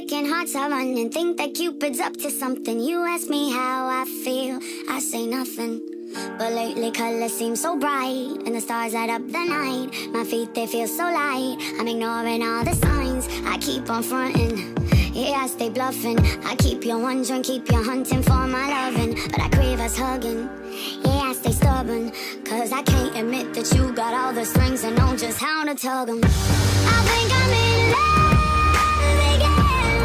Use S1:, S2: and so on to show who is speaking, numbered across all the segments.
S1: breaking hearts I run and think that Cupid's up to something. You ask me how I feel, I say nothing. But lately colors seem so bright, and the stars light up the night. My feet, they feel so light. I'm ignoring all the signs, I keep on fronting. Yeah, I stay bluffing. I keep you wondering, keep you hunting for my loving. But I crave us hugging. Yeah, I stay stubborn, cause I can't admit that you got all the strings and know just how to tug them. I think I'm in love again.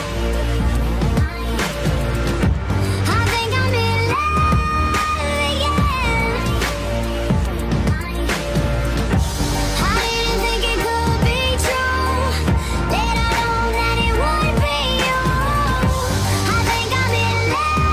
S1: I think I'm in love again. I didn't think it could be true, that I know that it would be you. I think I'm in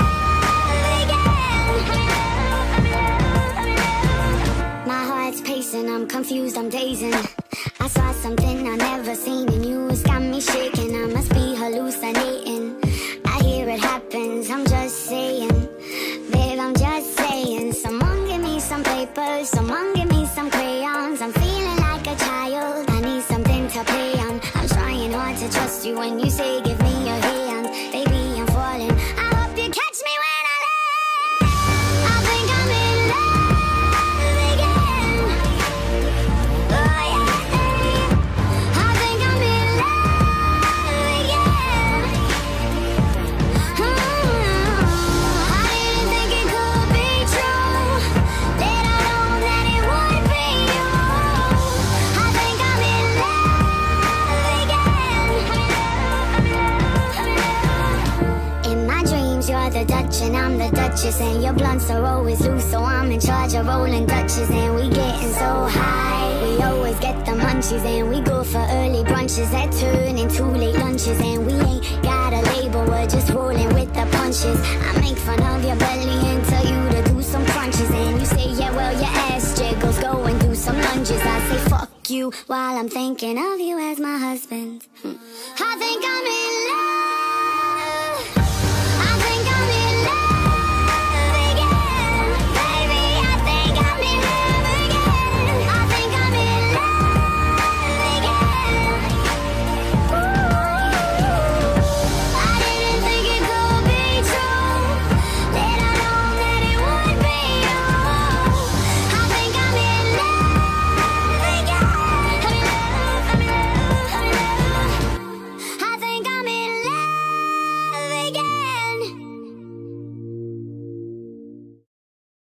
S1: love again. My heart's pacing, I'm confused, I'm dazing. I saw something I never seen in you, it's got me shaking. I must be hallucinating. I hear it happens, I'm just saying. Babe, I'm just saying. Someone give me some paper, someone give me some crayons. I'm feeling like a child, I need something to play on. I'm trying hard to trust you when you say give me your hand. Baby, I'm falling, I hope you catch me when I land. I think I'm in love again. Oh yeah, I think I'm in love again. I didn't think it could be true, that I know that it would be you. I think I'm in love again. In my dreams, you're the Dutch and I'm the Duchess, and your blunts are always loose, so I'm in charge of rolling Dutches. And we getting so high, we always get the munchies, and we go for early brunches that turn into late lunches. And we ain't got a label, we're just rolling with the punches. I make fun of your belly and tell you to do some crunches, and you say, yeah, well, your ass jiggles, go and do some lunges. I say, fuck you, while I'm thinking of you as my husband. I think I'm in love.